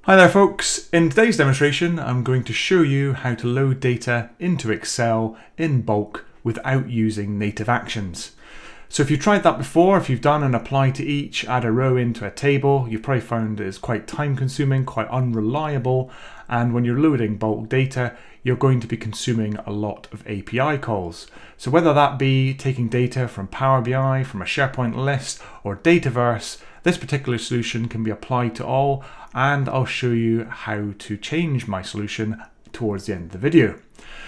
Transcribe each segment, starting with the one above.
Hi there folks, in today's demonstration I'm going to show you how to load data into Excel in bulk without using native actions. So if you've tried that before, if you've done an apply to each, add a row into a table, you've probably found it's quite time consuming, quite unreliable, and when you're loading bulk data you're going to be consuming a lot of API calls. So whether that be taking data from Power BI, from a SharePoint list or Dataverse, this particular solution can be applied to all, and I'll show you how to change my solution towards the end of the video.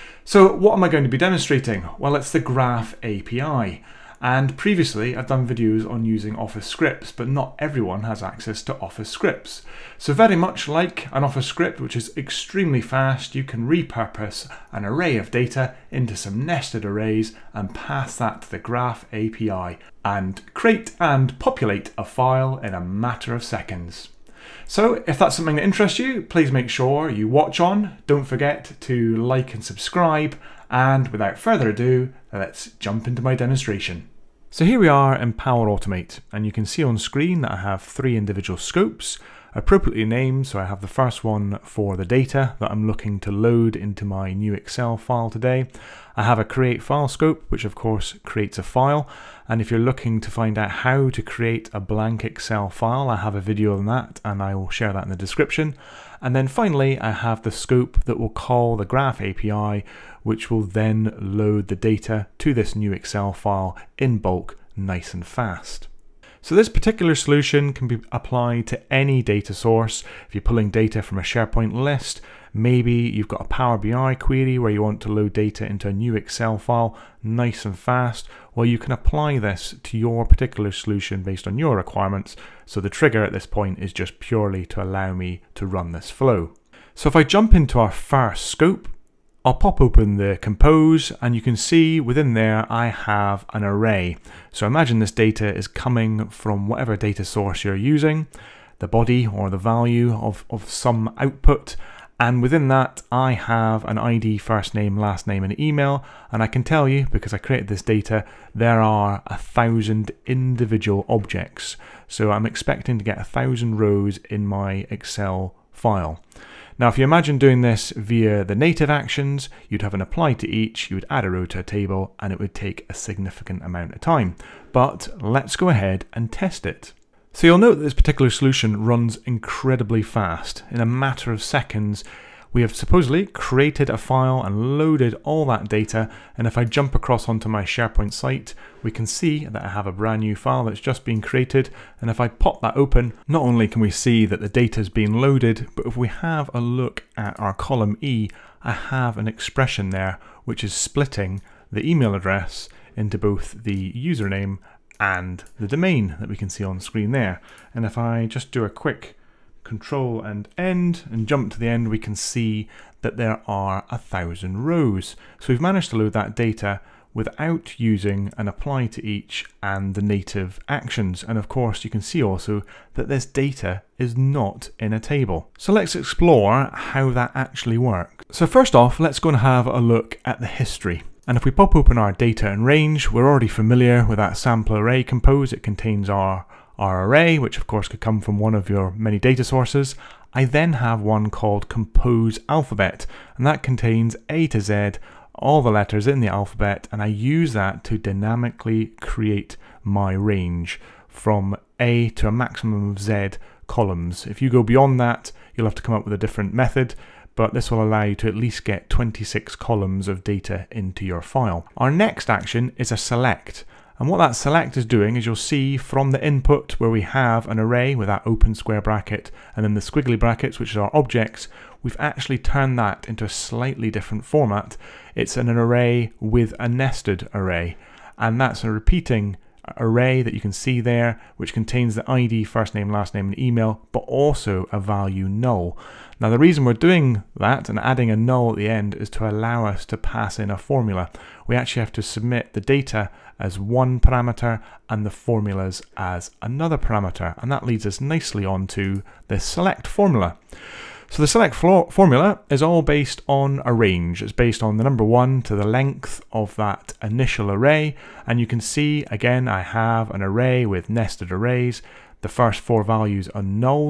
So what am I going to be demonstrating? Well, it's the Graph API. And previously I've done videos on using Office scripts, but not everyone has access to Office scripts. So very much like an Office script, which is extremely fast, you can repurpose an array of data into some nested arrays and pass that to the Graph API and create and populate a file in a matter of seconds. So if that's something that interests you, please make sure you watch on. Don't forget to like and subscribe. And without further ado, let's jump into my demonstration. So here we are in Power Automate, and you can see on screen that I have 3 individual scopes, appropriately named. So I have the first one for the data that I'm looking to load into my new Excel file today. I have a create file scope, which of course creates a file. And if you're looking to find out how to create a blank Excel file, I have a video on that and I will share that in the description. And then finally, I have the scope that will call the Graph API, which will then load the data to this new Excel file in bulk, nice and fast. So this particular solution can be applied to any data source. If you're pulling data from a SharePoint list, maybe you've got a Power BI query where you want to load data into a new Excel file nice and fast, well, you can apply this to your particular solution based on your requirements. So the trigger at this point is just purely to allow me to run this flow. So if I jump into our first scope, I'll pop open the compose and you can see within there I have an array. So imagine this data is coming from whatever data source you're using, the body or the value of some output, and within that I have an ID, first name, last name and email, and I can tell you, because I created this data, there are 1,000 individual objects. So I'm expecting to get 1,000 rows in my Excel file. Now, if you imagine doing this via the native actions, you'd have an apply to each, you would add a row to a table, and it would take a significant amount of time. But let's go ahead and test it. So you'll note that this particular solution runs incredibly fast. In a matter of seconds, we have supposedly created a file and loaded all that data. And if I jump across onto my SharePoint site, we can see that I have a brand new file that's just been created. And if I pop that open, not only can we see that the data is being loaded, but if we have a look at our column E, I have an expression there, which is splitting the email address into both the username and the domain that we can see on screen there. And if I just do a quick Control and end and jump to the end, we can see that there are 1,000 rows. So we've managed to load that data without using an apply to each and the native actions. And of course you can see also that this data is not in a table. So let's explore how that actually works. So first off, let's go and have a look at the history. And if we pop open our data and range, we're already familiar with that sample array compose. It contains our array, which of course could come from one of your many data sources. I then have one called compose alphabet, and that contains A to Z, all the letters in the alphabet, and I use that to dynamically create my range from A to a maximum of Z columns. If you go beyond that, you'll have to come up with a different method, but this will allow you to at least get 26 columns of data into your file. Our next action is a select. And what that select is doing is you'll see from the input where we have an array with that open square bracket and then the squiggly brackets, which are our objects, we've actually turned that into a slightly different format. It's an array with a nested array, and that's a repeating array that you can see there, which contains the ID, first name, last name and email, but also a value null. Now the reason we're doing that and adding a null at the end is to allow us to pass in a formula. We actually have to submit the data as one parameter and the formulas as another parameter, and that leads us nicely on to the select formula. So the select formula is all based on a range. It's based on the number 1 to the length of that initial array. And you can see, again, I have an array with nested arrays. The first 4 values are nulls,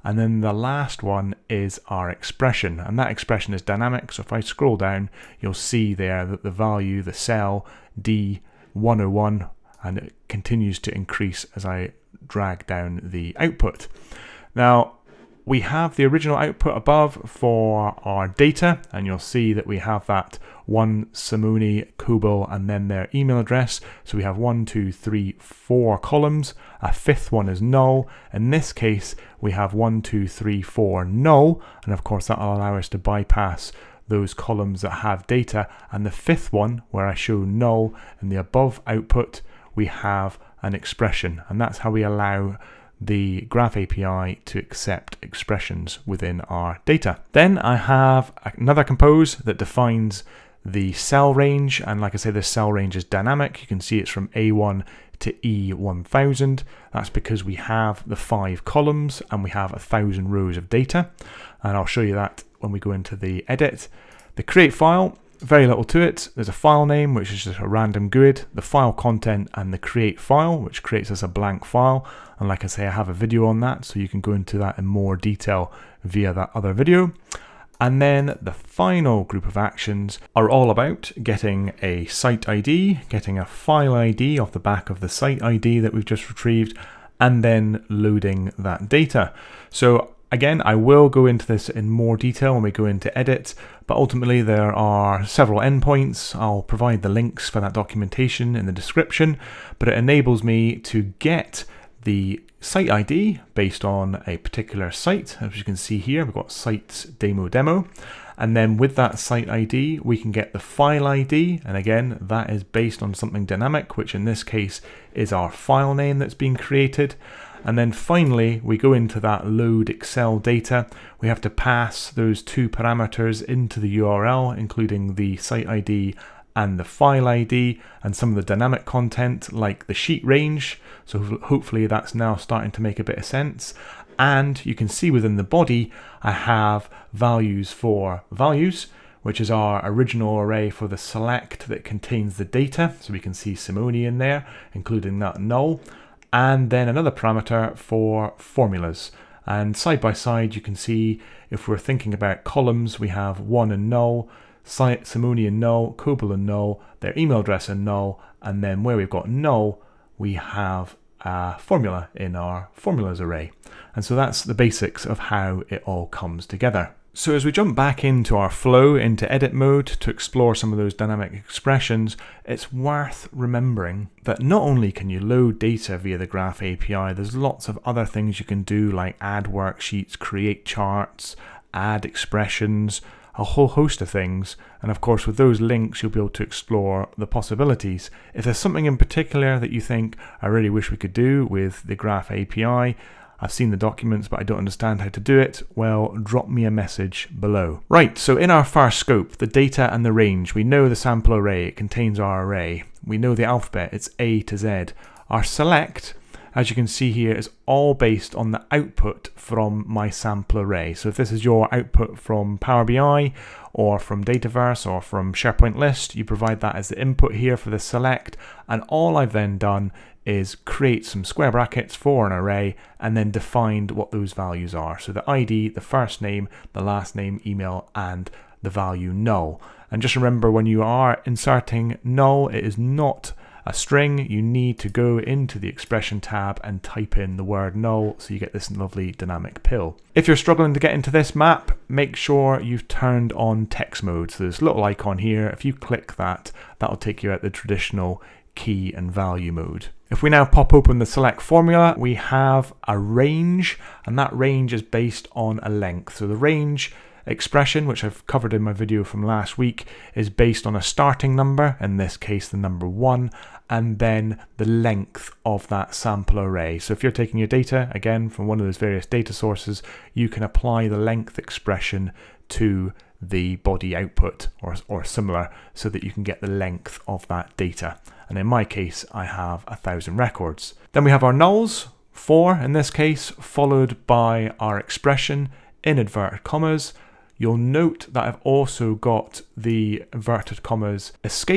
And then the last one is our expression, and that expression is dynamic. So if I scroll down, you'll see there that the value, the cell D101, and it continues to increase as I drag down the output. Now, we have the original output above for our data, and you'll see that we have that one Simone, Kubel, and then their email address. So we have 1, 2, 3, 4 columns. A fifth one is null. In this case, we have 1, 2, 3, 4 null, and of course that will allow us to bypass those columns that have data. And the fifth one, where I show null in the above output, we have an expression, and that's how we allow the Graph API to accept expressions within our data. Then I have another compose that defines the cell range, and like I say, this cell range is dynamic. You can see it's from A1 to E1000. That's because we have the 5 columns and we have 1,000 rows of data, and I'll show you that when we go into the edit. The create file, very little to it. There's a file name, which is just a random GUID, the file content, and the create file, which creates us a blank file. And like I say, I have a video on that, so you can go into that in more detail via that other video. And then the final group of actions are all about getting a site ID, getting a file ID off the back of the site ID that we've just retrieved, and then loading that data. So again, I will go into this in more detail when we go into edit, but ultimately there are several endpoints. I'll provide the links for that documentation in the description, but it enables me to get the site ID based on a particular site. As you can see here, we've got sites demo, and then with that site ID, we can get the file ID, and again, that is based on something dynamic, which in this case is our file name that's being created. And then finally, we go into that load Excel data. We have to pass those 2 parameters into the URL, including the site ID and the file ID, and some of the dynamic content like the sheet range. So hopefully that's now starting to make a bit of sense. And you can see within the body, I have values for values, which is our original array for the select that contains the data. So we can see Simone in there, including that null. And then another parameter for formulas. And side by side, you can see if we're thinking about columns, we have 1 and null, Simone and null, Kubel and null, their email address and null, and then where we've got null, we have a formula in our formulas array. And so that's the basics of how it all comes together. So as we jump back into our flow, into edit mode to explore some of those dynamic expressions, it's worth remembering that not only can you load data via the Graph API, there's lots of other things you can do, like add worksheets, create charts, add expressions, a whole host of things. And of course, with those links, you'll be able to explore the possibilities. If there's something in particular that you think, I really wish we could do with the Graph API, I've seen the documents, but I don't understand how to do it, well, drop me a message below. Right, so in our first scope, the data and the range, we know the sample array, it contains our array. We know the alphabet, it's A to Z. Our select, as you can see here, is all based on the output from my sample array. So if this is your output from Power BI, or from Dataverse, or from SharePoint list, you provide that as the input here for the select, and all I've then done is create some square brackets for an array and then defined what those values are. So the ID, the first name, the last name, email, and the value null. And just remember, when you are inserting null, it is not a string. You need to go into the expression tab and type in the word null so you get this lovely dynamic pill. If you're struggling to get into this map, make sure you've turned on text mode. So there's a little icon here. If you click that, that'll take you out the traditional key and value mode. If we now pop open the select formula, we have a range, and that range is based on a length. So the range expression, which I've covered in my video from last week, is based on a starting number, in this case the number 1, and then the length of that sample array. So if you're taking your data, again, from one of those various data sources, you can apply the length expression to the body output or similar, so that you can get the length of that data. And in my case, I have 1,000 records. Then we have our nulls, 4 in this case, followed by our expression in inverted commas. You'll note that I've also got the inverted commas escaped,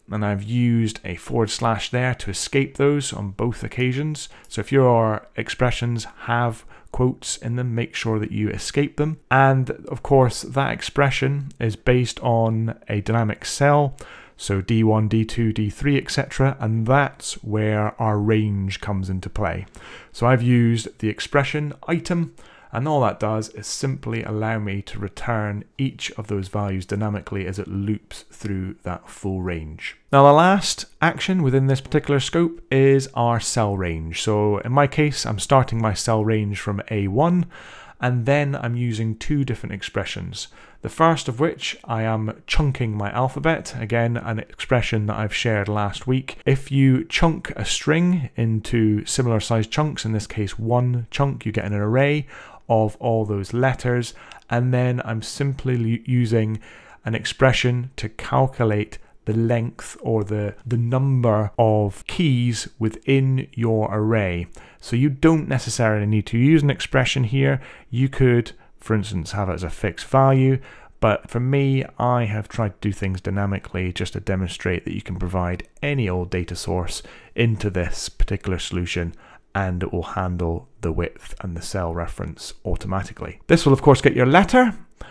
and I've used a / there to escape those on both occasions. So if your expressions have quotes in them, make sure that you escape them. And of course, that expression is based on a dynamic cell, so D1, D2, D3, etc. And that's where our range comes into play. So I've used the expression item, and all that does is simply allow me to return each of those values dynamically as it loops through that full range. Now the last action within this particular scope is our cell range. So in my case, I'm starting my cell range from A1, and then I'm using two different expressions. The first of which I am chunking my alphabet, again an expression that I've shared last week. If you chunk a string into similar sized chunks, in this case one chunk, you get an array of all those letters, and then I'm simply using an expression to calculate the length or the number of keys within your array. So you don't necessarily need to use an expression here. You could, for instance, have it as a fixed value, but for me, I have tried to do things dynamically just to demonstrate that you can provide any old data source into this particular solution and it will handle the width and the cell reference automatically. This will of course get your letter,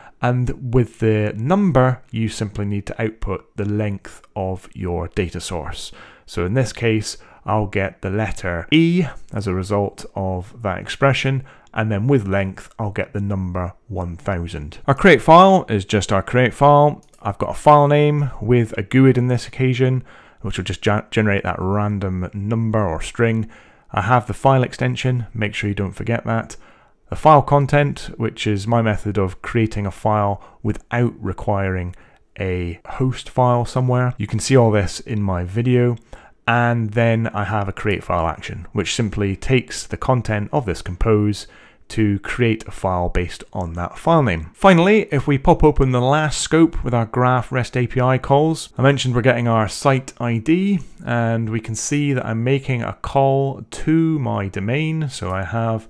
and with the number you simply need to output the length of your data source. So in this case I'll get the letter E as a result of that expression, and then with length I'll get the number 1000. Our create file is just our create file. I've got a file name with a GUID in this occasion, which will just generate that random number or string. I have the file extension, make sure you don't forget that. The file content, which is my method of creating a file without requiring a host file somewhere. You can see all this in my video. And then I have a create file action, which simply takes the content of this compose to create a file based on that file name. Finally, if we pop open the last scope with our graph REST API calls, I mentioned we're getting our site ID, and we can see that I'm making a call to my domain. So I have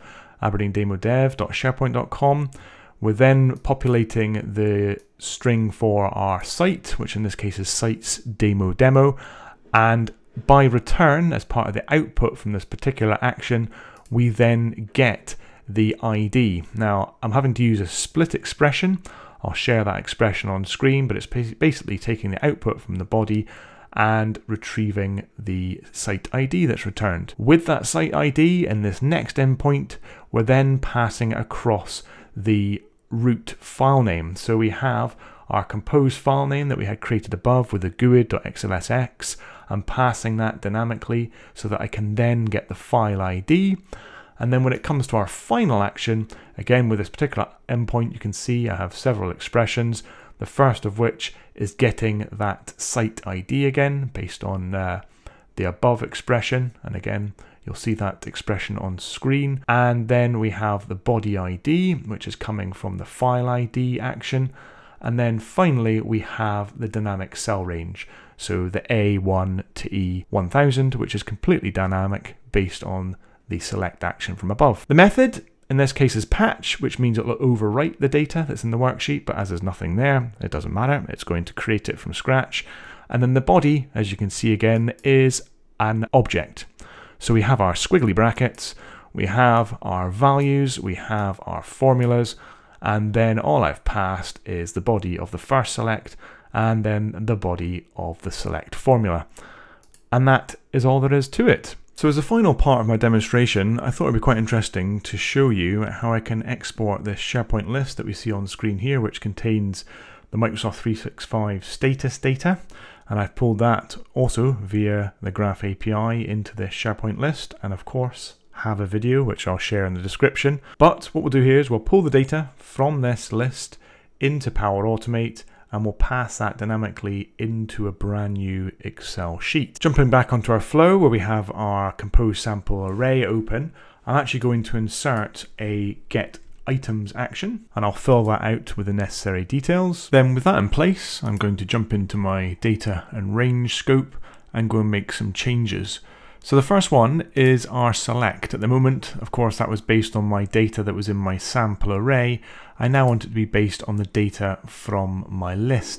aberdeendemodev.sharepoint.com. We're then populating the string for our site, which in this case is sites demo, and by return, as part of the output from this particular action, we then get the ID. Now, I'm having to use a split expression. I'll share that expression on screen, but it's basically taking the output from the body and retrieving the site ID that's returned. With that site ID in this next endpoint, we're then passing across the root file name. So we have our compose file name that we had created above with the GUID.xlsx. I'm passing that dynamically so that I can then get the file ID. And then when it comes to our final action, again with this particular endpoint, you can see I have several expressions. The first of which is getting that site ID again based on the above expression. And again, you'll see that expression on screen. And then we have the body ID, which is coming from the file ID action. And then finally, we have the dynamic cell range. So the A1 to E1000, which is completely dynamic based on the select action from above. The method in this case is patch, which means it will overwrite the data that's in the worksheet, but as there's nothing there, it doesn't matter. It's going to create it from scratch. And then the body, as you can see again, is an object. So we have our squiggly brackets, we have our values, we have our formulas, and then all I've passed is the body of the first select and then the body of the select formula. And that is all there is to it. So as a final part of my demonstration, I thought it'd be quite interesting to show you how I can export this SharePoint list that we see on screen here, which contains the Microsoft 365 status data. And I've pulled that also via the Graph API into this SharePoint list, and of course have a video which I'll share in the description. But what we'll do here is we'll pull the data from this list into Power Automate, and we'll pass that dynamically into a brand new Excel sheet. Jumping back onto our flow where we have our compose sample array open, I'm actually going to insert a get items action, and I'll fill that out with the necessary details. Then with that in place, I'm going to jump into my data and range scope and go and make some changes. So the first one is our select. At the moment, of course, that was based on my data that was in my sample array. I now want it to be based on the data from my list.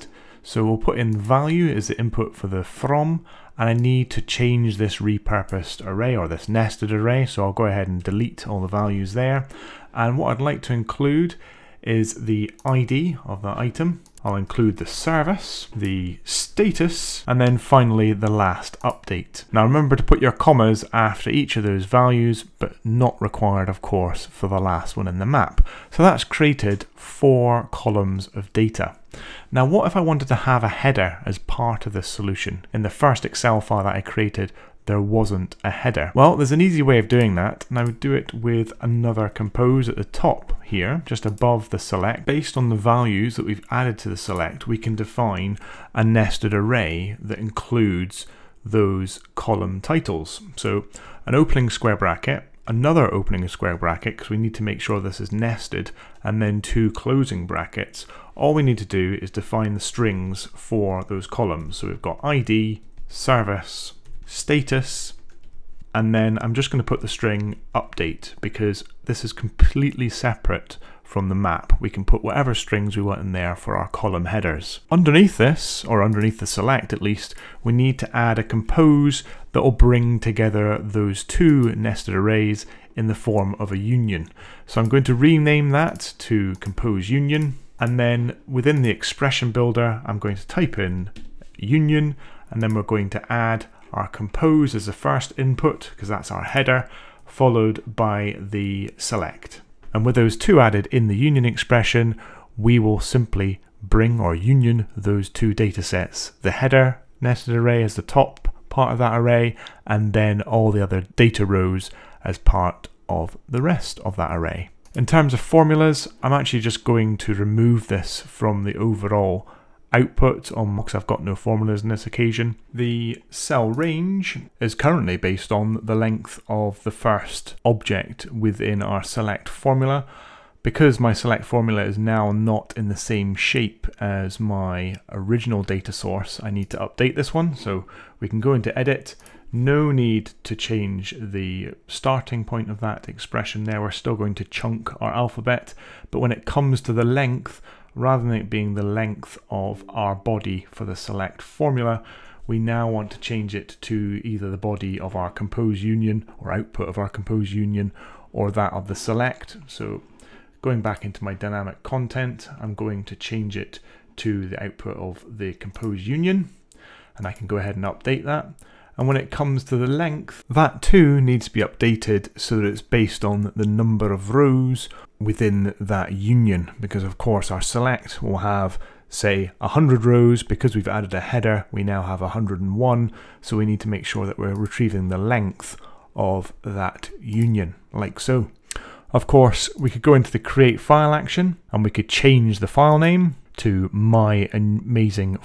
So we'll put in value as the input for the from, and I need to change this repurposed array or this nested array. So I'll go ahead and delete all the values there. And what I'd like to include is the ID of the item. I'll include the service, the status, and then finally the last update. Now remember to put your commas after each of those values, but not required, of course, for the last one in the map. So that's created 4 columns of data. Now what if I wanted to have a header as part of this solution? In the first Excel file that I created, there wasn't a header. Well, there's an easy way of doing that, and I would do it with another compose at the top here, just above the select. Based on the values that we've added to the select, we can define a nested array that includes those column titles. So an opening square bracket, another opening square bracket, because we need to make sure this is nested, and then 2 closing brackets. All we need to do is define the strings for those columns. So we've got ID, service, status, and then I'm just going to put the string update because this is completely separate from the map. We can put whatever strings we want in there for our column headers. Underneath this, or underneath the select at least, we need to add a compose that will bring together those 2 nested arrays in the form of a union. So I'm going to rename that to compose union, and then within the expression builder I'm going to type in union, and then we're going to add our compose as the first input because that's our header, followed by the select. And with those 2 added in the union expression, we will simply bring or union those 2 data sets. The header nested array as the top part of that array, and then all the other data rows as part of the rest of that array. In terms of formulas, I'm actually just going to remove this from the overall output because I've got no formulas on this occasion. The cell range is currently based on the length of the first object within our select formula. Because my select formula is now not in the same shape as my original data source, I need to update this one. So we can go into edit. No need to change the starting point of that expression there. We're still going to chunk our alphabet, but when it comes to the length, rather than it being the length of our body for the select formula, we now want to change it to either the body of our compose union or output of our compose union or that of the select. So going back into my dynamic content, I'm going to change it to the output of the compose union, and I can go ahead and update that. And when it comes to the length, that too needs to be updated so that it's based on the number of rows within that union, because of course our select will have, say, 100 rows. Because we've added a header, we now have 101, so we need to make sure that we're retrieving the length of that union, like so. Of course, we could go into the create file action and we could change the file name to my amazing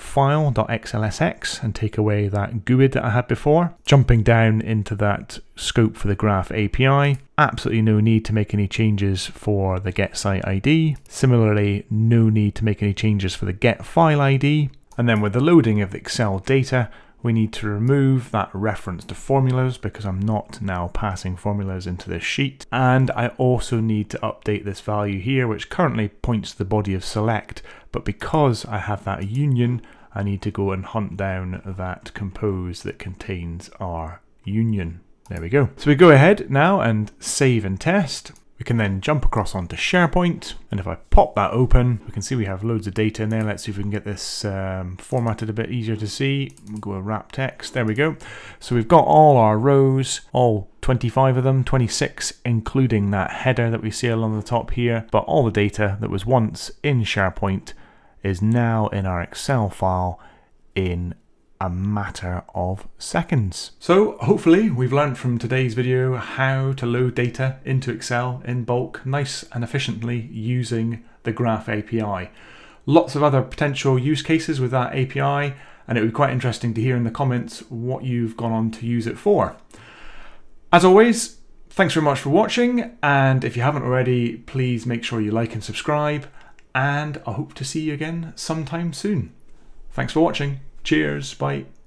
file.xlsx and take away that GUID that I had before. Jumping down into that scope for the graph API, absolutely no need to make any changes for the get site ID. Similarly, no need to make any changes for the get file ID. And then with the loading of the Excel data, we need to remove that reference to formulas because I'm not now passing formulas into this sheet. And I also need to update this value here, which currently points to the body of select, but because I have that union, I need to go and hunt down that compose that contains our union. There we go. So we go ahead now and save and test. We can then jump across onto SharePoint, and if I pop that open, we can see we have loads of data in there. Let's see if we can get this formatted a bit easier to see. We'll go with wrap text. There we go. So we've got all our rows, all 25 of them, 26, including that header that we see along the top here. But all the data that was once in SharePoint is now in our Excel file in a matter of seconds. So hopefully we've learned from today's video how to load data into Excel in bulk, nice and efficiently using the Graph API. Lots of other potential use cases with that API, and it would be quite interesting to hear in the comments what you've gone on to use it for. As always, thanks very much for watching, and if you haven't already, please make sure you like and subscribe, and I hope to see you again sometime soon. Thanks for watching. Cheers, bye.